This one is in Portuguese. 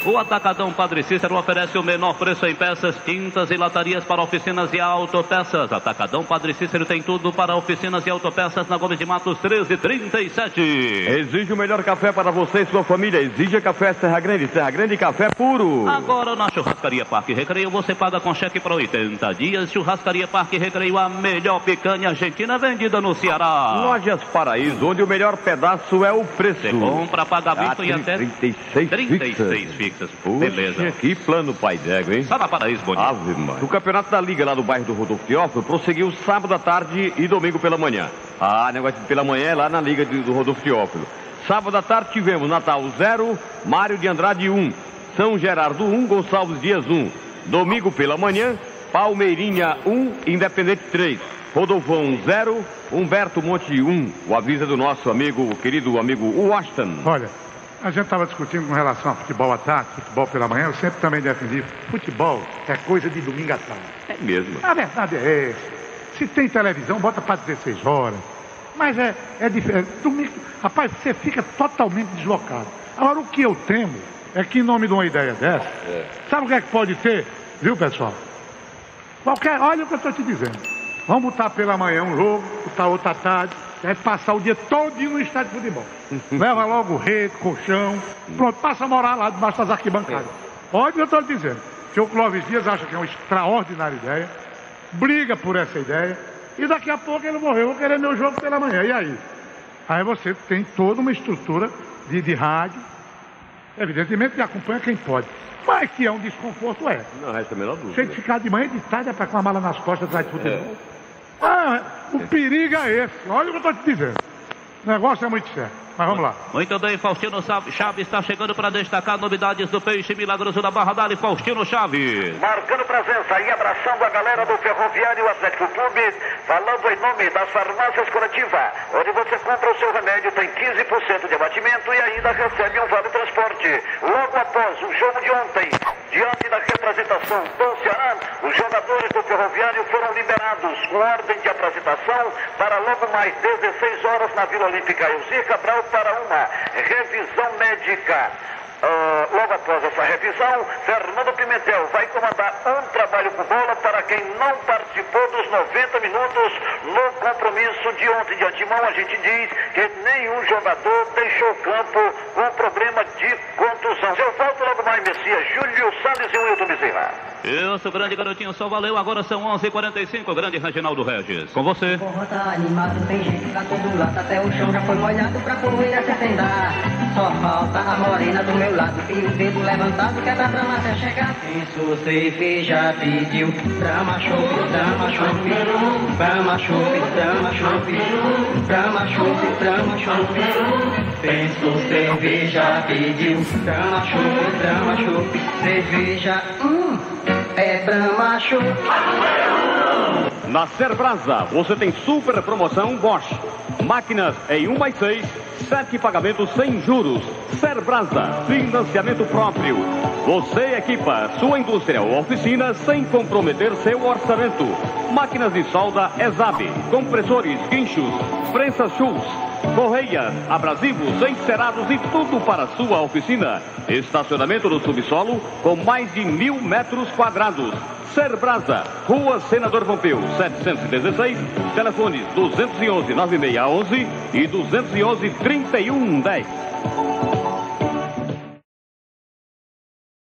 O Atacadão Padre Cícero oferece o menor preço em peças, tintas e latarias para oficinas e autopeças. Atacadão Padre Cícero tem tudo para oficinas e autopeças na Gomes de Matos 1337. Exige o melhor café para você e sua família. Exige café Serra Grande café puro. Agora na Churrascaria Parque Recreio você paga com cheque para 80 dias. Churrascaria Parque Recreio, a melhor picanha argentina vendida no Ceará. Lojas Paraíso, onde o melhor pedaço é o preço. Você compra, paga visto e até 36 fixas. Beleza. Que plano pai d'égua, hein? Só na Paraíso, bonito. Ave, mano. O campeonato da Liga lá do bairro do Rodolfo Teófilo prosseguiu sábado à tarde e domingo pela manhã. Negócio de pela manhã é lá na Liga do Rodolfo Teófilo. Sábado à tarde tivemos Natal 0, Mário de Andrade 1, São Gerardo 1, Gonçalves Dias 1. Domingo pela manhã, Palmeirinha 1, Independente 3. Rodolfão 0, Humberto Monte 1. O aviso é do nosso amigo, querido amigo Washington. Olha, a gente estava discutindo com relação a futebol à tarde, futebol pela manhã. Eu sempre também defendi, futebol é coisa de domingo à tarde. É mesmo. A verdade é essa. Se tem televisão, bota para 16 horas. Mas é diferente. Domingo, rapaz, você fica totalmente deslocado. Agora, o que eu temo é que, em nome de uma ideia dessa, sabe o que é que pode ter? Viu, pessoal? Olha o que eu estou te dizendo. Vamos botar pela manhã um jogo, botar outra tarde, aí passar o dia todinho no estádio de futebol. Leva logo rede, colchão, pronto, passa a morar lá debaixo das arquibancadas. Olha o que eu estou te dizendo. Que o Clóvis Dias acha que é uma extraordinária ideia, briga por essa ideia, e daqui a pouco ele morreu, eu vou querer meu jogo pela manhã. E aí? Aí você tem toda uma estrutura de rádio, evidentemente que acompanha quem pode. Mas que é um desconforto, é. Não resta a menor dúvida. Tem que ficar de manhã e de tarde para com a mala nas costas atrás de futebol. O perigo é esse. Olha o que eu estou te dizendo. O negócio é muito sério. Mas vamos lá. Muito bem, Faustino Chaves está chegando para destacar novidades do Peixe Milagroso da Barra Dali. Faustino Chaves. Marcando presença e abraçando a galera do Ferroviário Atlético Clube, falando em nome das farmácias Coletiva, onde você compra o seu remédio, tem 15% de abatimento e ainda recebe um vale transporte. Logo após o jogo de ontem, diante da representação do Ceará, os jogadores do Ferroviário foram liberados com ordem de apresentação para logo mais 16 horas na Vila Olímpica Elzir Cabral para uma revisão médica. Logo após essa revisão, Fernando Pimentel vai comandar um trabalho com bola para quem não participou dos 90 minutos no compromisso de ontem. De antemão, a gente diz que nenhum jogador deixou o campo com problema de contusão. Eu volto logo mais, Messias, Júlio Salles e Wilton Bezerra. Isso, grande garotinho, só valeu. Agora são 11h45, grande Reginaldo Regis. Com você. O forró tá animado, tem gente lá todo lado, até o chão já foi molhado pra poeira se acendar. Só falta a morena do meu lado e o dedo levantado que é da brama até chegar. Penso, você já pediu brama chope, brama chope, brama chope, brama chope, brama chope, brama chope. Penso, cerveja pediu brama chope, cerveja, é brama chope. Na Serbrasa, você tem super promoção Bosch. Máquinas em 1+6, 7 pagamentos sem juros. Serbrasa, financiamento próprio. Você equipa sua indústria ou oficina sem comprometer seu orçamento. Máquinas de solda ESAB, compressores, guinchos, prensas Schultz, correias, abrasivos, encerados e tudo para sua oficina. Estacionamento no subsolo com mais de 1.000 metros quadrados. Serbrasa, Rua Senador Pompeu, 716, telefones 211-9611 e 211-3110.